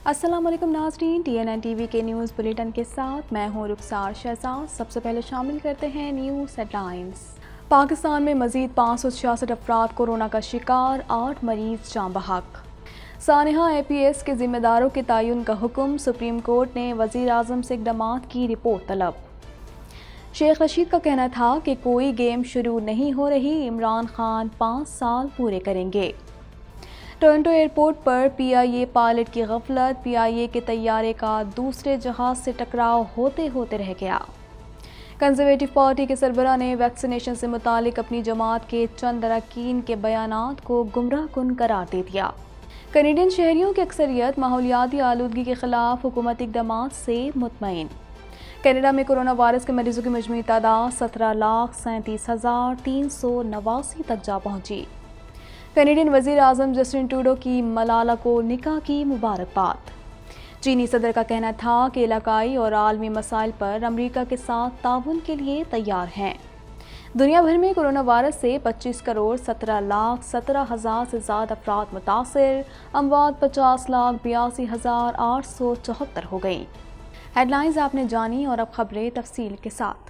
अस्सलाम वालेकुम नाज़रीन, TNN TV के न्यूज़ बुलेटिन के साथ मैं हूँ रुखसार शहजाद। सबसे पहले शामिल करते हैं न्यूज़ हेडलाइंस। पाकिस्तान में मज़ीद 566 अफराद कोरोना का शिकार, 8 मरीज जाँ बहक। सानिहा APS के ज़िम्मेदारों के तयन का हुक्म, सुप्रीम कोर्ट ने वज़ीर आज़म से इक़दामात की रिपोर्ट तलब। शेख रशीद का कहना था कि कोई गेम शुरू नहीं हो रही, इमरान खान 5 साल पूरे करेंगे। टोरंटो एयरपोर्ट पर PIA पायलट की गफलत, PIA के तैयारे का दूसरे जहाज से टकराव होते होते रह गया। कंजर्वेटिव पार्टी के सरबराह ने वैक्सीनेशन से मुतालिक अपनी जमात के चंद अरकान के बयानात को गुमराह कुन करार दे दिया। कैनेडियन शहरियों की अक्सरियत माहौलियाती आलूदगी के खिलाफ हुकूमती इक़दामात से मुतमईन। कनाडा में कोरोना वायरस के मरीजों की मजमूई तादाद 17,37,389 तक जा पहुंची। कैनेडियन वज़ीर आज़म जस्टिन ट्रूडो की मलाला को निकाह की मुबारकबाद। चीनी सदर का कहना था कि इलाकाई और आलमी मसाइल पर अमरीका के साथ ताउन के लिए तैयार हैं। दुनिया भर में कोरोना वायरस से 25,17,17,000 से ज़्यादा अफराद मुतासिर, अमवात 50,82,874 हो गई। हेडलाइंस आपने जानी और अब खबरें तफसील के साथ।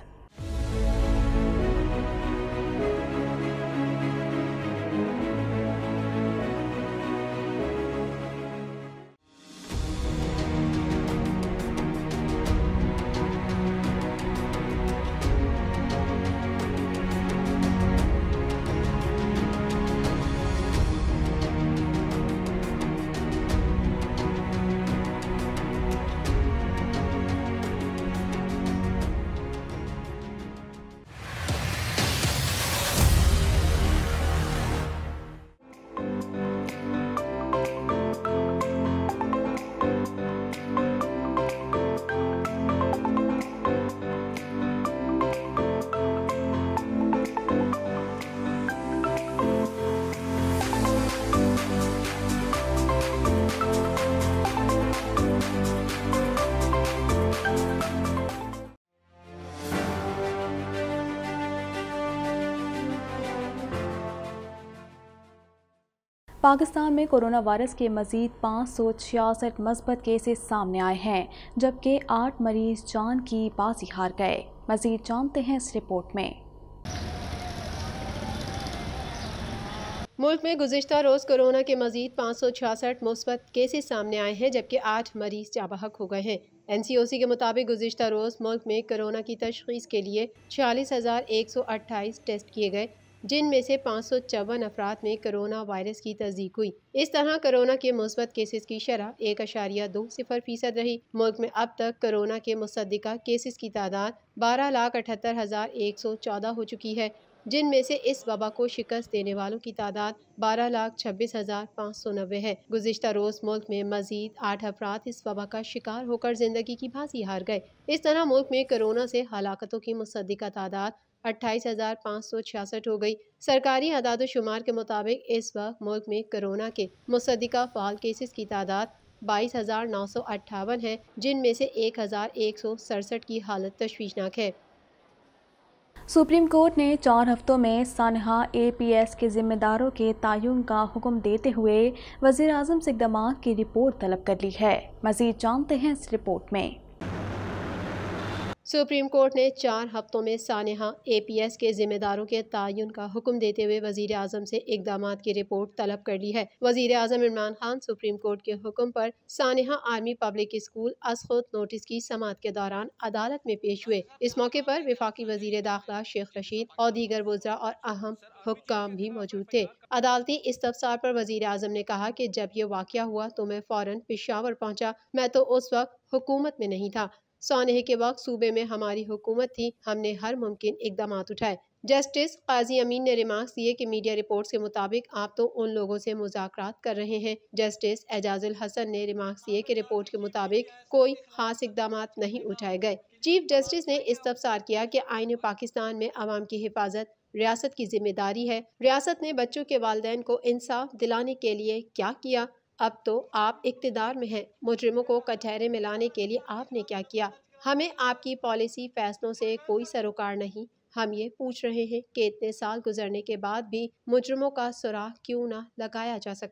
पाकिस्तान में कोरोना वायरस के मज़ीद 566 मस्बत केसेस सामने आए हैं, जबकि 8 मरीज जान की बाजी हार गए। मज़ीद जानते हैं इस रिपोर्ट में। मुल्क में गुज़िश्ता रोज़ कोरोना के मजीद 566 मुस्बत केसेस सामने आए हैं, जबकि 8 मरीज जाबहक हो गए हैं। NCOC के मुताबिक गुज़िश्ता रोज़ मुल्क में कोरोना की तशख़ीस के लिए 46,128 टेस्ट किए गए, जिनमें से 554 अफराद में कोरोना वायरस की तस्दीक हुई। इस तरह कोरोना के मुस्बत केसेस की शरह 1.20% रही। मुल्क में अब तक कोरोना के मुसद्दिका केसेस की तादाद 12,78,114 हो चुकी है, जिनमें से इस वबा को शिकस्त देने वालों की तादाद 12,26,590 है। गुज़िश्ता रोज़ मुल्क में मजीद 8 अफराद इस वबा का शिकार होकर जिंदगी की बाजी हार गए। इस तरह मुल्क में कोरोना से हलाकतों की मुसद्दिका तादाद 28,566 हो गई। सरकारी अदाद-ओ-शुमार के मुताबिक इस वक्त मुल्क में कोरोना के मुसद्दिका फाल केसेस की तादाद 22,958 है, जिनमें से 1,167 की हालत तशवीशनाक है। सुप्रीम कोर्ट ने 4 हफ्तों में सानिहा APS के ज़िम्मेदारों के तयन का हुक्म देते हुए वज़ीर आज़म से इक़दामात की रिपोर्ट तलब कर ली है। मज़ीद जानते हैं इस रिपोर्ट में। सुप्रीम कोर्ट ने 4 हफ्तों में सानिहा APS के जिम्मेदारों के तयन का हुक्म देते हुए वज़ीर आज़म से इक़दामात की रिपोर्ट तलब कर ली है। वज़ीर आज़म इमरान खान सुप्रीम कोर्ट के हुक्म पर सानिहा आर्मी पब्लिक स्कूल असखुद नोटिस की समाअत के दौरान अदालत में पेश हुए। इस मौके पर वफाकी वज़ीर दाखिला शेख रशीद और दीगर वज़रा और अहम हुक्काम भी मौजूद थे। अदालती इस्तफसार पर वज़ीर आज़म ने कहा कि जब ये वाक़या हुआ तो मैं फ़ौरन पेशावर पहुँचा। मैं तो उस वक्त हुकूमत में नहीं था। सानहे के वक्त सूबे में हमारी हुकूमत थी, हमने हर मुमकिन इकदामात उठाए। जस्टिस काजी अमीन ने रिमार्क्स दिए कि मीडिया रिपोर्ट्स के मुताबिक आप तो उन लोगों से मुज़ाकरात कर रहे हैं। जस्टिस एजाजुल हसन ने रिमार्क्स दिए कि रिपोर्ट के मुताबिक कोई खास इकदामात नहीं उठाए गए। चीफ जस्टिस ने इस्तफसार किया कि आईन पाकिस्तान में अवाम की हिफाजत रियासत की जिम्मेदारी है। रियासत ने बच्चों के वालिदैन को इंसाफ दिलाने के लिए क्या किया? अब तो आप इक़्तिदार में हैं, मुजरिमों को कटहरे में लाने के लिए आपने क्या किया? हमें आपकी पॉलिसी फैसलों से कोई सरोकार नहीं। हम ये पूछ रहे हैं कि इतने साल गुजरने के बाद भी मुजरिमों का सुराग क्यों ना लगाया जा सका।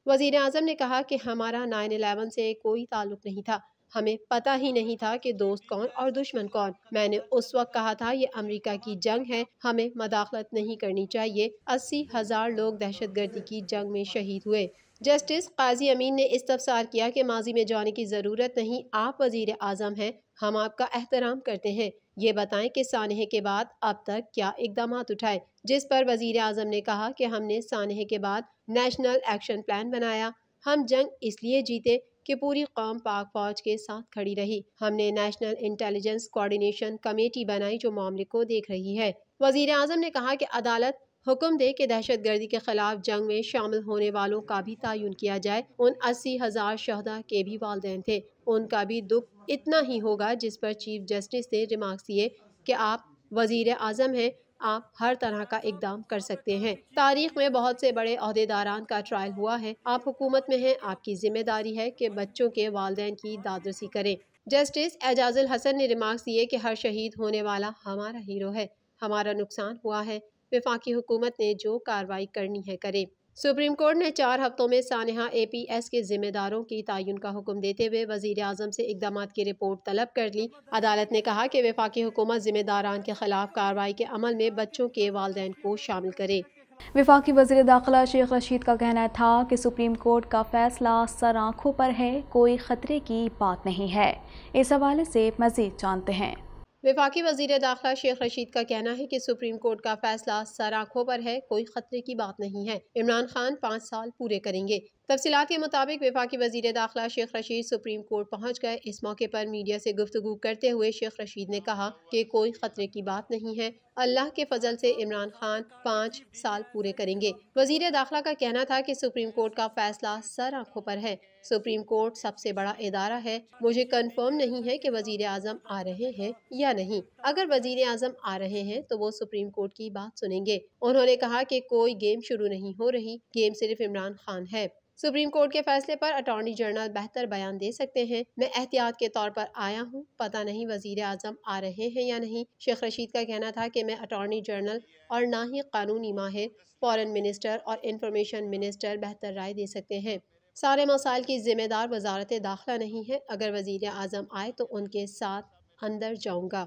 वज़ीर आज़म ने कहा कि हमारा 9/11 से कोई ताल्लुक नहीं था, हमें पता ही नहीं था कि दोस्त कौन और दुश्मन कौन। मैंने उस वक्त कहा था ये अमेरिका की जंग है, हमें मदाखलत नहीं करनी चाहिए। 80,000 लोग दहशतगर्दी की जंग में शहीद हुए। जस्टिस काजी अमीन ने इस्तफसार किया कि माजी में जाने की ज़रूरत नहीं, आप वज़ीर आज़म हैं, हम आपका एहतराम करते हैं। ये बताएं कि सानहे के बाद अब तक क्या इकदाम उठाए, जिस पर वज़ीर आज़म ने कहा कि हमने सानहे के बाद नेशनल एक्शन प्लान बनाया। हम जंग इसलिए जीते कि पूरी कौम पाक फौज के साथ खड़ी रही। हमने नेशनल इंटेलिजेंस कोऑर्डिनेशन कमेटी बनाई जो मामले को देख रही है। वज़ीर आज़म ने कहा कि अदालत हुक्म दे कि दहशतगर्दी के खिलाफ जंग में शामिल होने वालों का भी तयन किया जाए। उन 80,000 शहदा के भी वालिदैन थे, उनका भी दुख इतना ही होगा। जिस पर चीफ जस्टिस ने रिमार्क्स दिए कि आप वज़ीर आज़म हैं, आप हर तरह का इकदाम कर सकते हैं। तारीख में बहुत से बड़े अहदेदारान का ट्रायल हुआ है, आप हुकूमत में हैं, आपकी जिम्मेदारी है कि बच्चों के वालिदैन की दादरसी करें। जस्टिस एजाजुल हसन ने रिमार्क्स दिए कि हर शहीद होने वाला हमारा हीरो है, हमारा नुकसान हुआ है, वफाकी हुकूमत ने जो कार्रवाई करनी है करे। सुप्रीम कोर्ट ने 4 हफ्तों में सानहा APS के जिम्मेदारों की तयन का हुक्म देते हुए वज़ीर आज़म से इकदाम की रिपोर्ट तलब कर ली। अदालत ने कहा कि वफाकी हुकूमत जिम्मेदारान के खिलाफ कार्रवाई के अमल में बच्चों के वालिदैन को शामिल करे। वफाकी वज़ीर दाखिला शेख रशीद का कहना था कि सुप्रीम कोर्ट का फैसला सर आँखों पर है, कोई ख़तरे की बात नहीं है। इस हवाले से मज़ीद जानते हैं। वफाकी वज़ीर दाखिला शेख रशीद का कहना है कि सुप्रीम कोर्ट का फैसला सर आँखों पर है, कोई खतरे की बात नहीं है। इमरान खान 5 साल पूरे करेंगे। तफसीलात के मुताबिक वफाकी वज़ीर दाखिला शेख रशीद सुप्रीम कोर्ट पहुँच गए। इस मौके पर मीडिया से गुफ्तगू करते हुए शेख रशीद ने कहा कि कोई खतरे की बात नहीं है, अल्लाह के फजल से इमरान खान 5 साल पूरे करेंगे। वज़ीर दाखिला का कहना था कि सुप्रीम कोर्ट का फैसला सर आँखों पर है। सुप्रीम कोर्ट सबसे बड़ा इदारा है, मुझे कंफर्म नहीं है कि वज़ीर आज़म आ रहे हैं या नहीं। अगर वज़ीर आज़म आ रहे हैं तो वो सुप्रीम कोर्ट की बात सुनेंगे। उन्होंने कहा कि कोई गेम शुरू नहीं हो रही, गेम सिर्फ इमरान खान है। सुप्रीम कोर्ट के फैसले पर अटॉर्नी जनरल बेहतर बयान दे सकते हैं। मैं एहतियात के तौर पर आया हूँ, पता नहीं वज़ीर आज़म आ रहे हैं या नहीं। शेख रशीद का कहना था कि मैं अटॉर्नी जनरल और ना ही कानूनी माहिर, फॉरेन मिनिस्टर और इंफॉर्मेशन मिनिस्टर बेहतर राय दे सकते हैं। सारे मसाइल की जिम्मेदार वजारत दाखिला नहीं है। अगर वज़ीर आज़म आए तो उनके साथ अंदर जाऊँगा।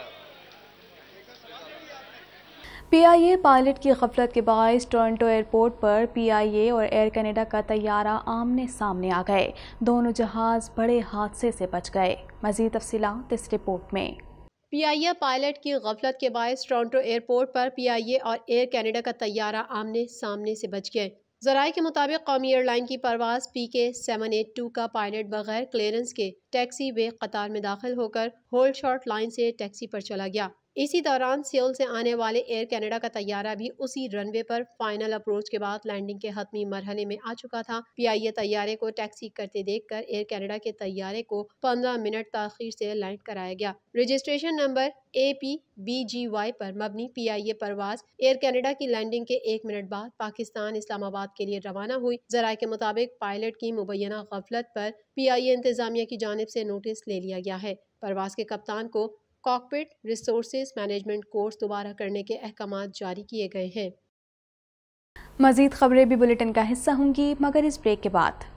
PIA पायलट की गफलत के बायस टोरंटो एयरपोर्ट पर PIA और एयर कनाडा का तैयारा आमने सामने आ गए। दोनों जहाज बड़े हादसे से बच गए। मज़ीद तफसीलात इस रिपोर्ट में। PIA पायलट की गफलत के बायस टोरंटो एयरपोर्ट पर PIA और एयर कनाडा का तैयारा आमने सामने से बच गए। ज़राए के मुताबिक कौमी एयरलाइन की परवाज PK782 का पायलट बगैर क्लियरेंस के टैक्सी वे कतार में दाखिल होकर होल्ड शॉर्ट लाइन से टैक्सी पर चला गया। इसी दौरान सियोल से आने वाले एयर कनाडा का तैयारा भी उसी रनवे पर फाइनल अप्रोच के बाद लैंडिंग के हतमी मरहले में आ चुका था। PIA तैयारे को टैक्सी करते देखकर एयर कनाडा के तैयारे को 15 मिनट ताखीर से लैंड कराया गया। रजिस्ट्रेशन नंबर APBGY पर मबनी PIA परवाज एयर कनाडा की लैंडिंग के 1 मिनट बाद पाकिस्तान इस्लामाबाद के लिए रवाना हुई। ज़राए के मुताबिक पायलट की मुबैना गफलत पर PIA इंतजामिया की जानिब से नोटिस ले लिया गया है। परवाज के कप्तान को कॉकपिट रिसोर्सेज मैनेजमेंट कोर्स दोबारा करने के अहकाम जारी किए गए हैं। मज़ीद खबरें भी बुलेटिन का हिस्सा होंगी, मगर इस ब्रेक के बाद।